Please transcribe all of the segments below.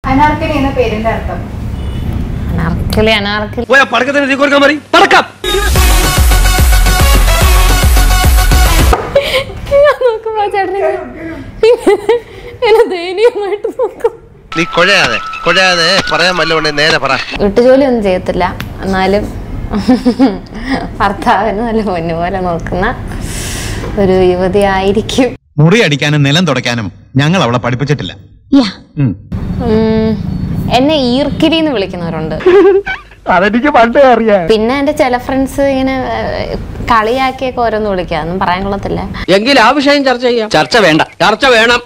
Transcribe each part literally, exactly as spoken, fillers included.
അനാർക്കലി എന്ന പേരിന്റെ അർത്ഥം? അനാർക്കലി അനാർക്കലി പോയ പടക്കത്തിന് തീ കൊടുക്കാൻ മതി. പടക്കം. നോക്കുമ്പോ ചേട്ടനെ എന്നെ ദയനീയമായിട്ട് നോക്കും. നീ കൊഴയാതെ കൊഴയാതെ പറയാൻ വല്ലതുകൊണ്ട് നേരെ പറ. വീട്ടുജോലി ഒന്നും ചെയ്യത്തില്ല, എന്നാലും ഭർത്താവിന് നല്ല പൊന്നുപോലെ നോക്കുന്ന ഒരു യുവതി ആയിരിക്കും. മുറി അടിക്കാനും നിലം തുടയ്ക്കാനും ഞങ്ങൾ അവളെ പഠിപ്പിച്ചിട്ടില്ല. എന്നെ ഈർക്കിരിന്ന് വിളിക്കുന്നവരുണ്ട്. അതെനിക്ക് പണ്ടേ അറിയാം. പിന്നെ എന്റെ ചില ഫ്രണ്ട്സ് ഇങ്ങനെ കളിയാക്കിയൊക്കെ ഓരോന്ന് വിളിക്കുക, ഒന്നും പറയാൻ കൊള്ളത്തില്ല. എങ്കിൽ ആ വിഷയം ചർച്ച ചെയ്യാം. ചർച്ച വേണ്ട, ചർച്ച വേണം.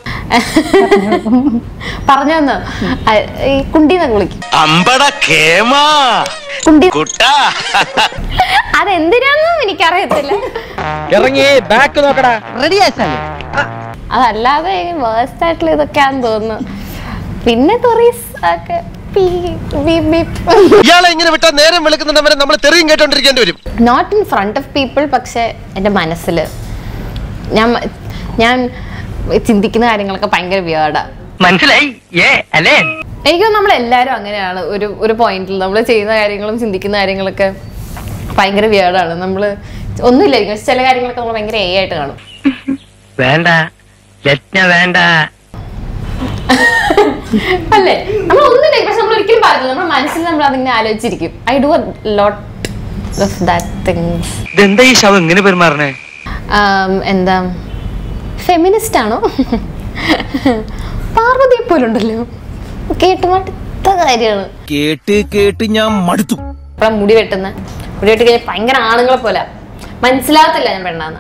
പറഞ്ഞു തന്നോ, ഈ കുണ്ടിന്നൊക്കെ വിളിക്കും. കുണ്ടി അതെന്തിനാന്നും എനിക്കറിയത്തില്ല. ഇറങ്ങി ബാക്ക് നോക്കടാ. അതല്ലാതെ വേഴ്സ്റ്റ് ആയിട്ടുള്ള ഇതൊക്കെയാന്ന് തോന്നുന്നു. പിന്നെ തൊറീസ് ഒക്കെ not in front of people, പക്ഷെ എന്റെ മനസ്സില് ഞാൻ ഞാൻ ചിന്തിക്കുന്ന കാര്യങ്ങളൊക്കെ ഭയങ്കര വിയേർഡാ. മനസ്സിലായി അല്ലേ? എനിക്ക് നമ്മളെല്ലാരും അങ്ങനെയാണ്. ഒരു ഒരു പോയിന്റിൽ നമ്മൾ ചെയ്യുന്ന കാര്യങ്ങളും ചിന്തിക്കുന്ന കാര്യങ്ങളൊക്കെ ഭയങ്കര വിയേർഡാണ്. നമ്മള് ഒന്നുമില്ലായിരിക്കും, പക്ഷെ ചില കാര്യങ്ങളൊക്കെ നമ്മൾ ഭയങ്കര എ ആയിട്ട് കാണും. വേണ്ട വേണ്ട അല്ലേ? നമ്മൾ ഒന്നുമില്ല, പക്ഷെ നമ്മൾ ഒരിക്കലും പറഞ്ഞില്ല. നമ്മുടെ മനസ്സിൽ നമ്മൾ അതിങ്ങനെ ആലോചിച്ചിരിക്കും. I do a lot of that things. എന്താ ഈ ശവം എങ്ങനെ പെരുമാറണേ? എന്താ, ഫെമിനിസ്റ്റ് ആണോ? പാർവതിയെ പോലുണ്ടല്ലോ, കേട്ട് മടുത്ത കാര്യമാണ്. കേട്ട് കേട്ട് ഞാൻ മടുത്തു. ഇപ്പഴാ മുടി വെട്ടുന്ന മുടി വെട്ടി കഴിഞ്ഞാൽ ഭയങ്കര ആണുങ്ങളെ പോലെ മനസ്സിലാകത്തില്ല ഞാൻ പെണ്ണാന്ന്.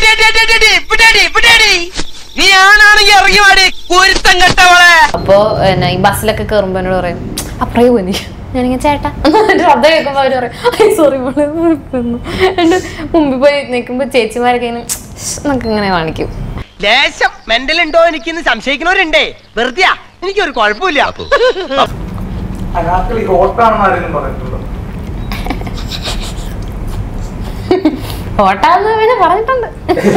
അപ്പൊ ഈ ബസ്സിലൊക്കെ കേറുമ്പോ എന്നോട് പറയും അപ്പറേ പോയി. ഞാനിങ്ങനെ ചേട്ടാ ശബ്ദം കേൾക്കുമ്പോ അവര് പറയും സോറി മോളെ. എന്റെ മുമ്പിൽ പോയി നിൽക്കുമ്പോ ചേച്ചിമാരൊക്കെ ഇങ്ങനെ എന്നൊക്കെ ഇങ്ങനെ കാണിക്കും. ലേശം മെന്റൽ ഉണ്ടോ എനിക്കിന്ന് സംശയിക്കുന്നവരുണ്ടേ. വെറുതെ എനിക്കൊരു കുഴപ്പമില്ല. ഓട്ടാന്ന് പിന്നെ പറഞ്ഞിട്ടുണ്ട്.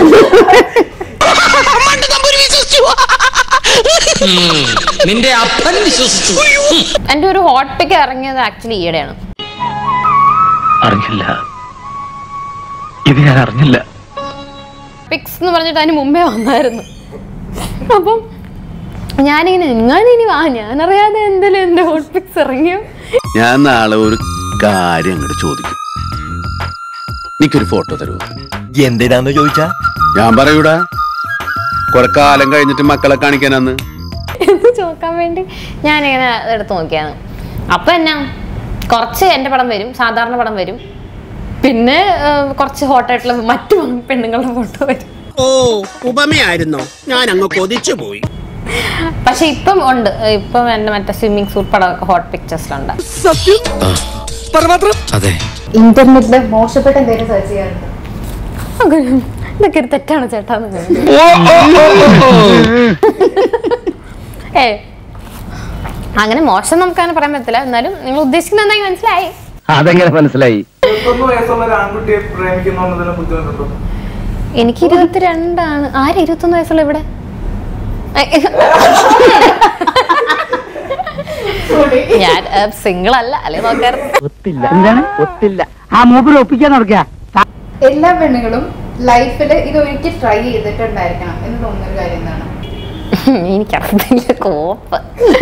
നിന്റെ അപ്പൻ വിശ്വസിച്ചു. എന്റെ ഒരു ഹോട്ട് പിക്ക് ഇറങ്ങിയത് ആക്ച്വലി ഈയിടെയാണ്. അറിഞ്ഞില്ല, ഇത് ഞാൻ അറിഞ്ഞില്ല. പിക്സ് എന്ന് പറഞ്ഞിട്ട് അതിന് മുമ്പേ വന്നായിരുന്നു. അപ്പം ഞാനിങ്ങനെ നിങ്ങളിനി വാ, ഞാനറിയാതെ എന്തെങ്കിലും എന്റെ ഹോട്ട് പിക്സ് ഇറങ്ങിയോ. ഞാൻ നാളെ ഒരു കാര്യം അങ്ങോട്ട് ചോദിക്കും. എനിക്കൊരു ഫോട്ടോ തരുമോ? എന്തിനാന്ന് ചോദിച്ചാ ഞാൻ പറയൂടാ, കുറെ കാലം കഴിഞ്ഞിട്ട് മക്കളെ കാണിക്കാനാന്ന് എന്ത് ചോദിക്കാൻ വേണ്ടി ഞാനിങ്ങനെ എടുത്ത് നോക്കിയാണ്. അപ്പൊ എന്നാ കുറച്ച് എന്റെ പടം വരും, സാധാരണ പടം വരും, പിന്നെ കുറച്ച് ഹോട്ടായിട്ടുള്ള മറ്റു പെണ്ണുങ്ങളുടെ ഫോട്ടോ വരും. ഓ, ഉപമയായിരുന്നോ? ഞാൻ അങ്ങ് കൊതിച്ചു പോയി. പക്ഷെ ഇപ്പം ഉണ്ട്, ഇപ്പം എന്റെ മറ്റേ സ്വിമ്മിങ് സൂട്ട് പടമൊക്കെ ഹോട്ട് പിക്ചേഴ്സിലുണ്ട്. ഇന്റർനെറ്റില് മോശപ്പെട്ട എന്തെങ്കിലും സെർച്ച് ചെയ്യാറുണ്ട്? ഇതൊക്കെ ഒരു തെറ്റാണ് ചേട്ടാന്ന്. ഏ അങ്ങനെ മോശം നമുക്ക് അങ്ങനെ പറയാൻ പറ്റില്ല. എന്നാലും നിങ്ങൾ ഉദ്ദേശിക്കുന്ന എന്തായി മനസ്സിലായി? അതെങ്ങനെ മനസ്സിലായി? എനിക്ക് ഇരുപത്തിരണ്ടാണ്. ആര് ഇരുപത്തൊന്ന് വയസ്സുള്ള ഇവിടെ? ഞാൻ സിംഗിൾ അല്ല, അല്ലെ നോക്കാറുണ്ട്. എല്ലാ പെണ്ണുങ്ങളും ലൈഫില് ഇത് ഒരിക്കൽ ട്രൈ ചെയ്തിട്ടുണ്ടായിരിക്കണം എന്ന് തോന്നുന്നൊരു കാര്യം എന്താണ്? എനിക്കറിയില്ല. കോപ്പ്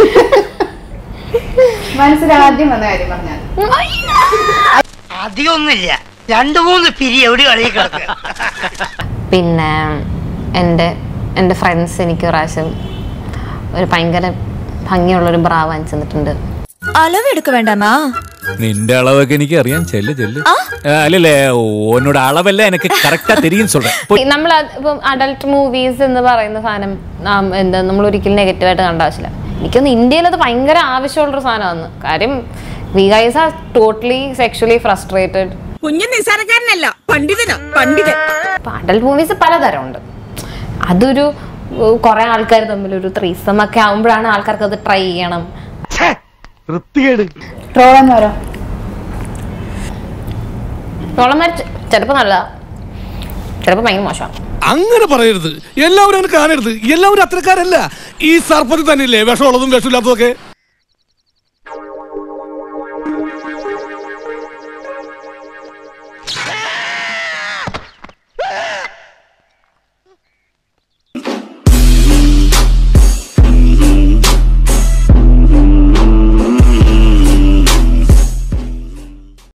മനസ്സിലാദ്യം വന്ന കാര്യം പറഞ്ഞാൽ അധികമൊന്നുമില്ല, രണ്ടു മൂന്ന് പിരി എവിടെ കളി കിടക്കുക. പിന്നെ എൻ്റെ എൻ്റെ ഫ്രണ്ട്സ് എനിക്ക് പ്രാവശ്യം ഒരു ഭയങ്കര ഭംഗിയുള്ളൊരു ബ്രാ വാങ്ങിച്ചു തന്നിട്ടുണ്ട്. അളവെടുക്ക വേണ്ടാമാ. നിന്റെ അളവൊക്കെ എനിക്ക് അറിയാം. ചെല്ല് ചെല്ല്. അല്ലല്ലേ, ഓനോട് അളവല്ല എനിക്ക് കറക്റ്റാ തെരിയും സൊല്ലേൻ. നമ്മൾ ഇപ്പം അഡൽട്ട് മൂവീസ് എന്ന് പറയുന്ന സാധനം എന്താ നമ്മൾ ഒരിക്കലും നെഗറ്റീവായിട്ട് കണ്ട ആവശ്യമില്ല. എനിക്കൊന്ന് ഇന്ത്യയിൽ അത് ഭയങ്കര ആവശ്യമുള്ളൊരു സാധനമാണ്. കാര്യം we guys are totally sexually frustrated. കുഞ്ഞു നിസ്സാരക്കാരനല്ല, പണ്ഡിതനാ പണ്ഡിതൻ. അഡൽട്ട് മൂവീസ് പലതരമുണ്ട്. അതൊരു കുറെ ആൾക്കാർ തമ്മിലൊരു ത്രീസം ഒക്കെ ആവുമ്പോഴാണ് ആൾക്കാർക്ക് അത് ട്രൈ ചെയ്യണം. ട്രോളന്മാരോ? ട്രോളന്മാർ ചിലപ്പോ നല്ലതാ, ചിലപ്പോ ഭയങ്കര മോശമാണ്. അങ്ങനെ പറയരുത്. എല്ലാവരും അങ്ങനെ കാണരുത്. എല്ലാവരും അത്രക്കാരല്ല. ഈ സർപ്പത്തിൽ തന്നെയില്ലേ വിഷമുള്ളതും വിഷമില്ലാത്തതൊക്കെ.